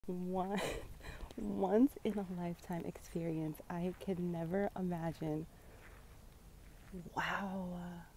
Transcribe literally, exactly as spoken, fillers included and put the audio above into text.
one once in a lifetime experience. I can never imagine. Wow.